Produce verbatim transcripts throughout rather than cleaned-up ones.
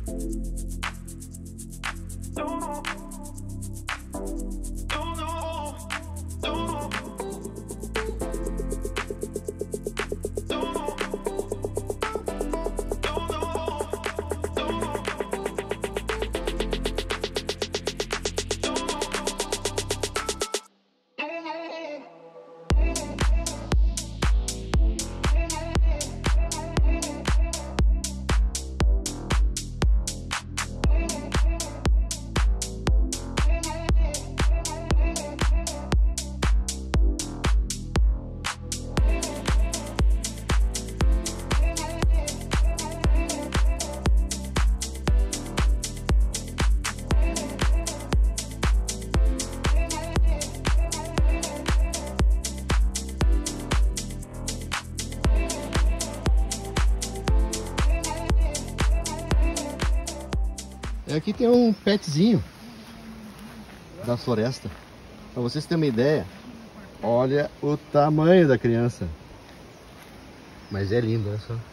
Aqui tem um petzinho da floresta. Para vocês terem uma ideia, olha o tamanho da criança. Mas é lindo, olha só.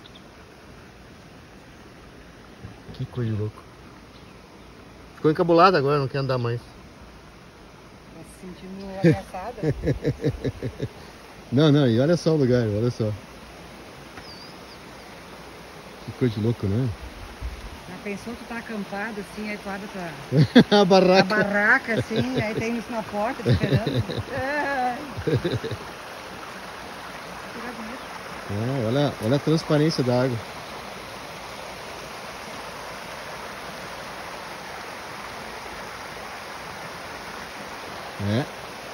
Que coisa de louco. Ficou encabulado agora, não quer andar mais. Tá se sentindo ameaçada? Não, não, e olha só o lugar, olha só. Que coisa de louco, né? Já pensou que tu tá acampado assim, aí tu abre tua... A barraca. A barraca assim, aí tem isso na porta te esperando. É. Ah, olha, olha a transparência da água. É.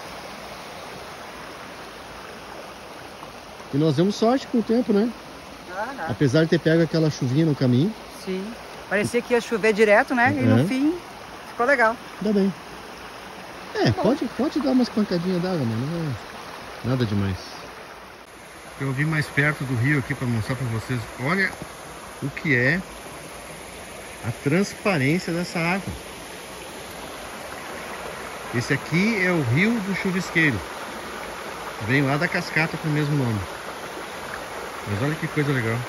E nós demos sorte com o tempo, né? Ah, não. Apesar de ter pego aquela chuvinha no caminho. Sim. Parecia que ia chover direto, né? E no É. fim ficou legal. Ainda bem. É, pode, pode dar umas pancadinhas d'água, mas não é nada demais. Eu vim mais perto do rio aqui para mostrar para vocês. Olha o que é a transparência dessa água. Esse aqui é o Rio do Chuvisqueiro. Vem lá da cascata com o mesmo nome. Mas olha que coisa legal.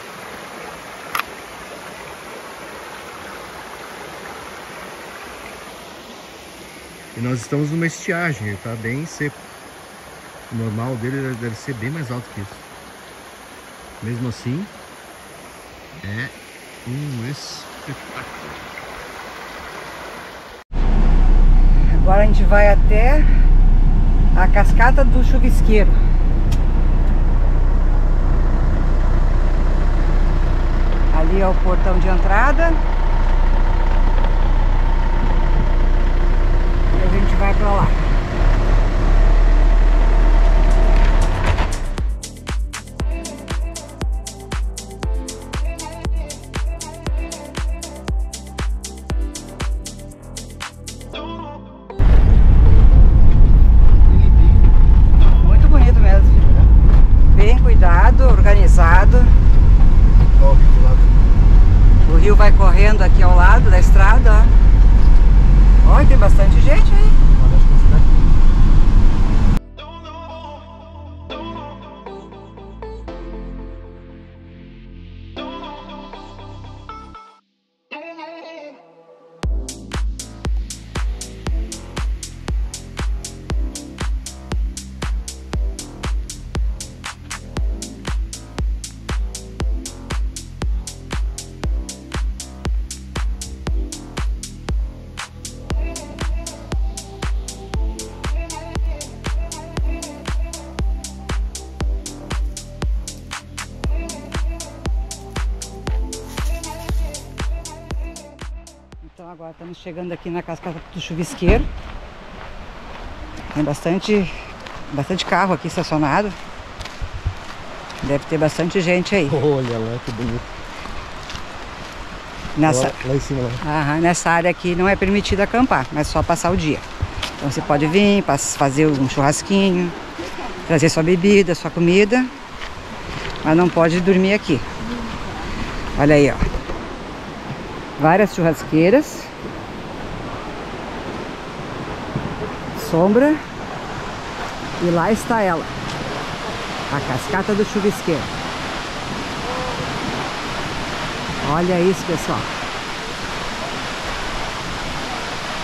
E nós estamos numa estiagem, ele está bem seco. O normal dele deve ser bem mais alto que isso. Mesmo assim, é um espetáculo. Agora a gente vai até a cascata do Chuvisqueiro. Ali é o portão de entrada. E a gente vai pra lá. Muito bonito mesmo. Bem cuidado, organizado. O rio vai correndo aqui ao lado da estrada, ó. Olha, tem bastante gente aí. Então agora estamos chegando aqui na cascata do Chuvisqueiro. Tem bastante, bastante carro aqui estacionado. Deve ter bastante gente aí. Olha lá que bonito. Nessa, lá, lá em cima lá. Aham, nessa área aqui não é permitido acampar, mas só passar o dia. Então você pode vir, fazer um churrasquinho, trazer sua bebida, sua comida, mas não pode dormir aqui. Olha aí, ó. Várias churrasqueiras, sombra, e lá está ela, a cascata do Chuvisqueiro. Olha isso, pessoal.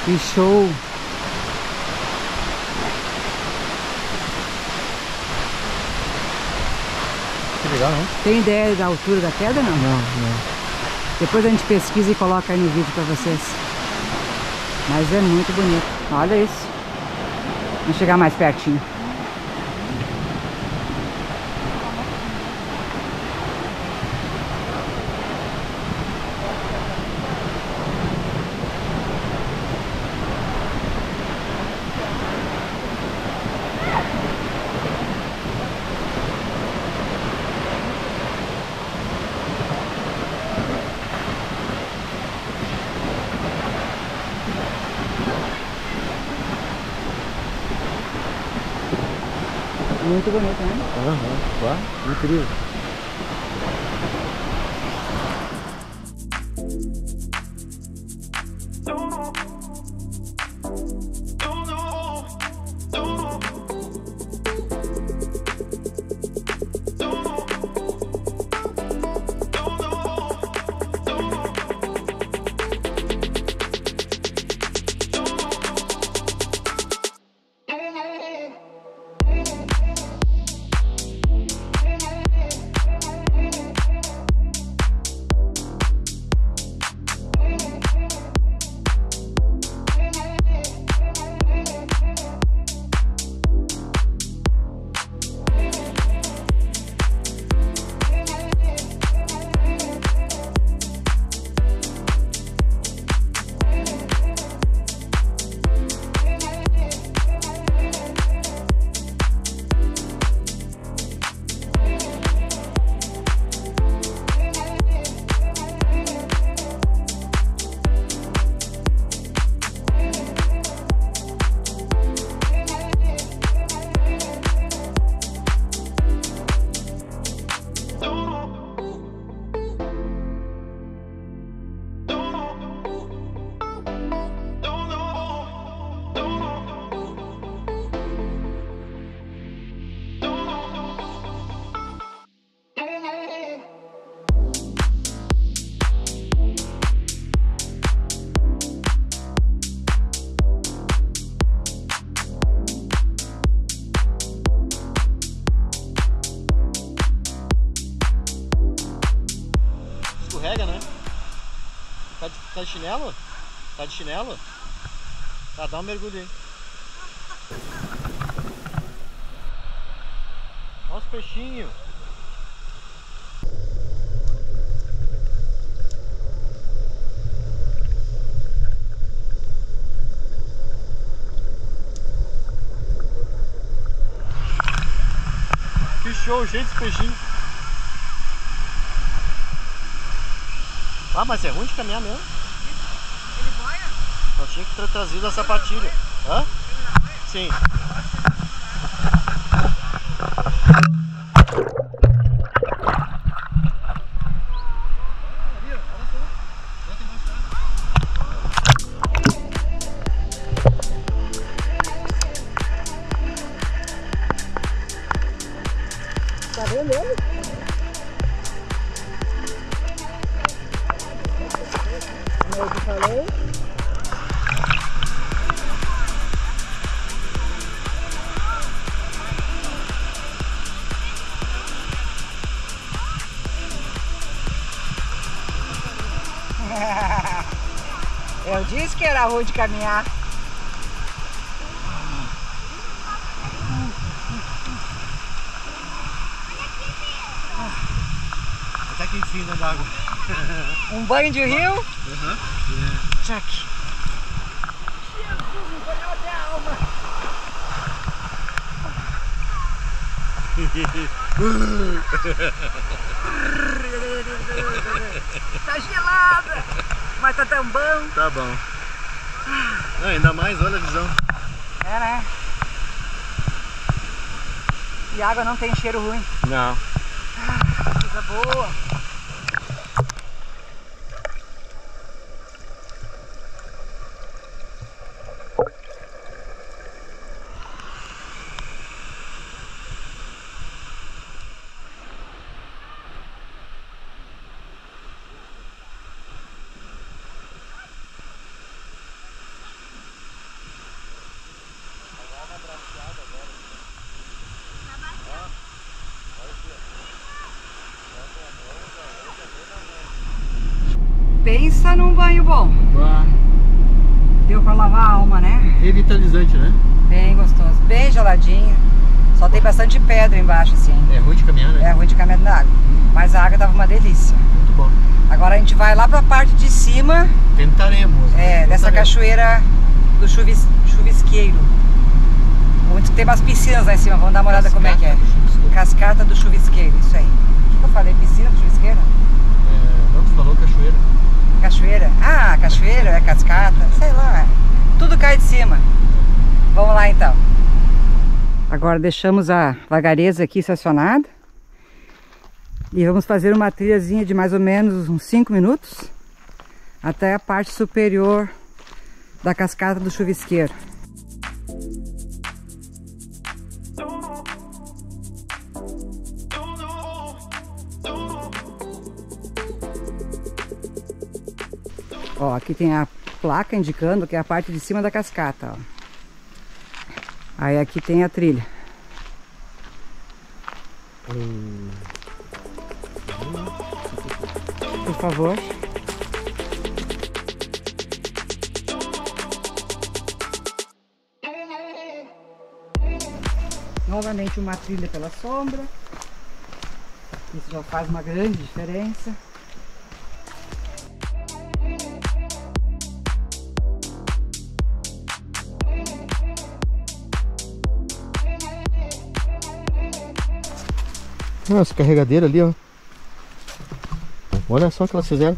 Que show! Que legal, não? Tem ideia da altura da queda, não? Não, não. Depois a gente pesquisa e coloca aí no vídeo pra vocês. Mas é muito bonito. Olha isso. Vamos chegar mais pertinho. Muito bonito, né? Aham, uhum. Incrível. Escorrega, né? Tá de, tá de chinelo? Tá de chinelo? Tá, dá um mergulho aí. Olha os peixinhos. Que show, cheio de peixinhos. Ah, mas é ruim de caminhar mesmo. Ele boia? Nós tinha que ter trazido a sapatilha. Hã? Sim. Tá vendo ele? Como eu te falei. Eu disse que era ruim de caminhar. Até que enfim dentro d'água. Um banho de rio? Uhum. Jack. Jesus, me banhou até a alma. Tá gelada, mas tá tão bom. Tá bom. Não, ainda mais, olha a visão. É, né? E a água não tem cheiro ruim. Não. Coisa boa. pensa num banho bom. Bah. Deu pra lavar a alma, né? Revitalizante, né? Bem gostoso, bem geladinho. Só tem bastante pedra embaixo, assim. É ruim de caminhar, né? É ruim de caminhar na água. Mas a água tava uma delícia. Muito bom. Agora a gente vai lá pra parte de cima. Tentaremos. É, dessa Tentaremos. cachoeira do chuvis, chuvisqueiro. Onde tem umas piscinas lá em cima. Vamos dar uma olhada como é que é. Cascata do chuvisqueiro. Cascata do chuvisqueiro, isso aí. O que eu falei? Piscina do chuvisqueiro? É, não, tu falou cachoeira. Cachoeira? Ah, cachoeira, é cascata, sei lá. Tudo cai de cima. Vamos lá então. Agora deixamos a vagareza aqui estacionada. E vamos fazer uma trilhazinha de mais ou menos uns cinco minutos. Até a parte superior da cascata do chuvisqueiro. Ó, aqui tem a placa indicando que é a parte de cima da cascata, ó. Aí aqui tem a trilha. Hum. Por favor. Novamente uma trilha pela sombra. Isso já faz uma grande diferença. Nossa, carregadeira ali, ó. Olha só o que elas fizeram.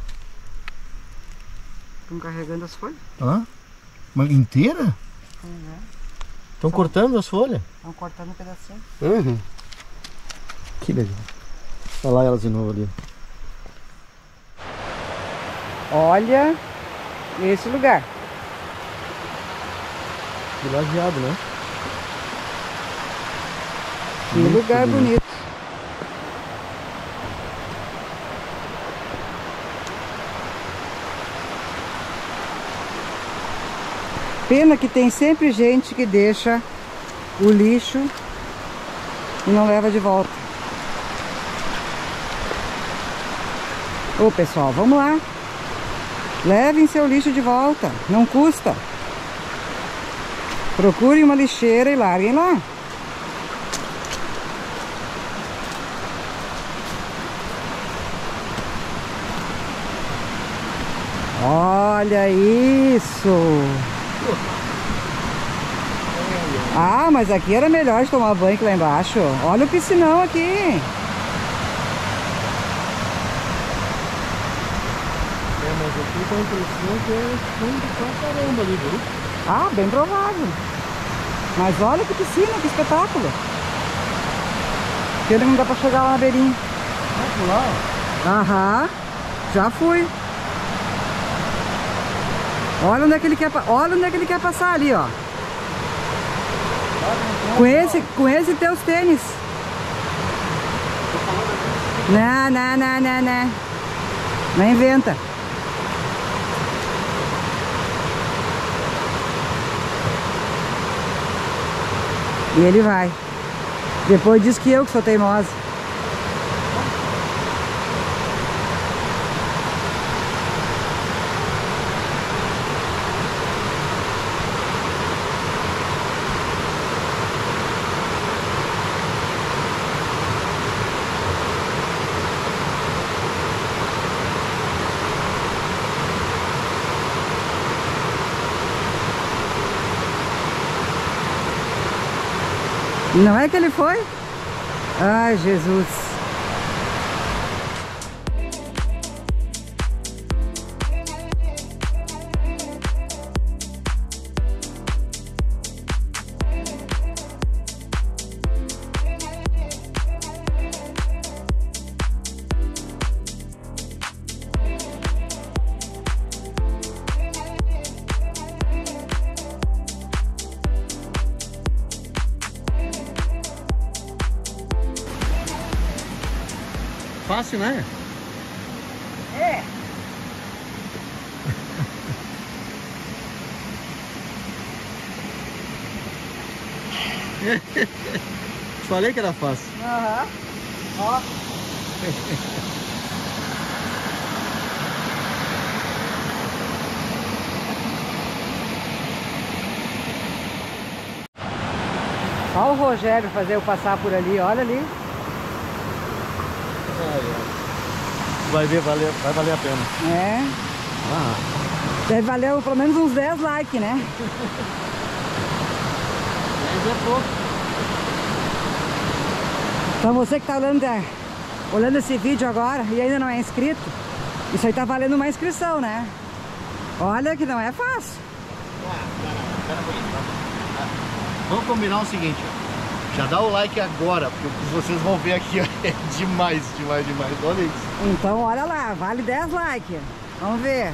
Estão carregando as folhas? Hã? Mas inteira? Estão cortando as folhas? Estão cortando um pedacinho. Uhum. Que legal. Olha lá elas de novo ali. Olha esse lugar. Que lajeado, né? Que Muito lugar bonito. bonito. Pena que tem sempre gente que deixa o lixo e não leva de volta. Ô pessoal, vamos lá. Levem seu lixo de volta, não custa. Procurem uma lixeira e larguem lá. Olha isso! Ah, mas aqui era melhor de tomar banho que lá embaixo. Olha o piscinão aqui. É, mas aqui dá a impressão que é fundo pra caramba ali, viu? Ah, bem provável. Mas olha que piscina, que espetáculo. Pena que não dá pra chegar lá na beirinha. Vai por lá, ó. Aham, já fui. Olha onde é que ele quer, olha onde é que ele quer passar ali, ó. Com esse, com esse teus tênis. Não, não, não, não, não. Não inventa. E ele vai. Depois diz que eu que sou teimosa. Não é que ele foi? Ai, Jesus. Fácil, né? É. Falei que era fácil. Aham. Ó. Olha o Rogério fazer eu passar por ali, olha ali. Vai ver, valer, vai valer a pena. É. Ah. Deve valer pelo menos uns dez likes, né? dez é pouco. Então você que tá olhando, olhando esse vídeo agora e ainda não é inscrito, isso aí tá valendo uma inscrição, né? Olha que não é fácil. Vamos combinar o seguinte, ó. Já dá o like agora, porque vocês vão ver aqui, ó, é demais, demais, demais. Olha isso. Então olha lá, vale dez likes. Vamos ver.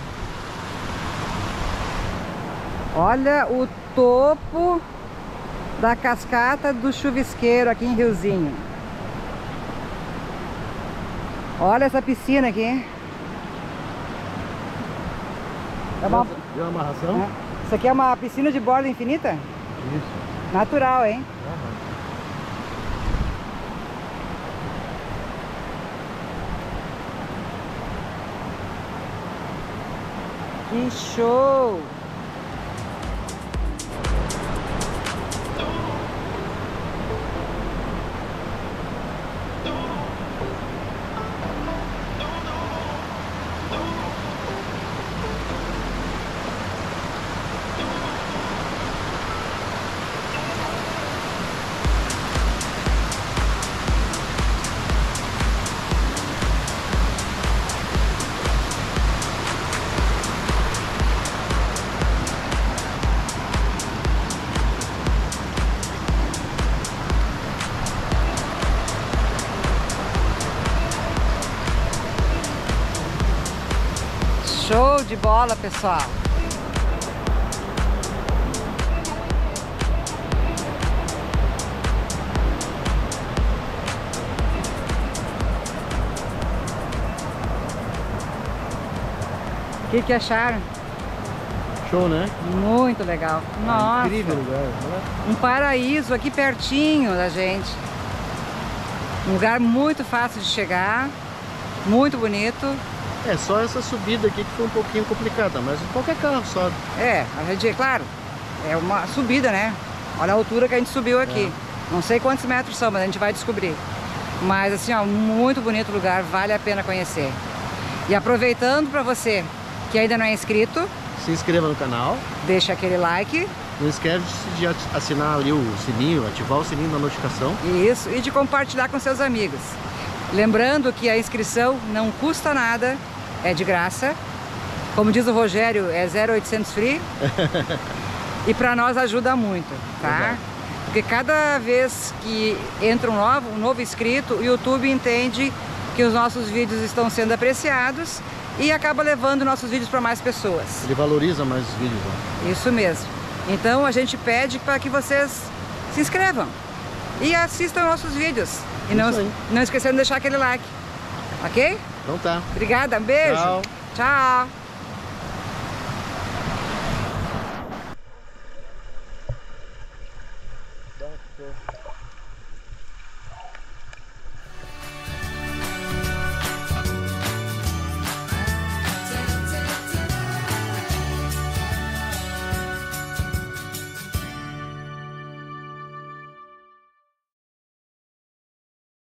Olha o topo da cascata do chuvisqueiro aqui em Riozinho. Olha essa piscina aqui. É uma... Deu uma amarração? É. Isso aqui é uma piscina de borda infinita? Isso. Natural, hein? Que show! Show de bola, pessoal! O que que acharam? Show, né? Muito legal. Nossa! Incrível lugar, né? Um paraíso aqui pertinho da gente. Um lugar muito fácil de chegar, muito bonito. É, só essa subida aqui que foi um pouquinho complicada, mas qualquer carro sobe. É, a gente, é claro, é uma subida, né? Olha a altura que a gente subiu aqui. É. Não sei quantos metros são, mas a gente vai descobrir. Mas assim, ó, muito bonito o lugar, vale a pena conhecer. E aproveitando para você que ainda não é inscrito, se inscreva no canal. Deixa aquele like. Não esquece de assinar ali o sininho, ativar o sininho da notificação. Isso, e de compartilhar com seus amigos. Lembrando que a inscrição não custa nada, é de graça. Como diz o Rogério, é zero oitocentos free. E para nós ajuda muito, tá? Exato. Porque cada vez que entra um novo, um novo inscrito, o YouTube entende que os nossos vídeos estão sendo apreciados e acaba levando nossos vídeos para mais pessoas. Ele valoriza mais os vídeos, né? Isso mesmo. Então a gente pede para que vocês se inscrevam e assistam nossos vídeos. E não, não esquecendo de deixar aquele like. Ok? Então tá. Obrigada, um beijo. Tchau. Tchau.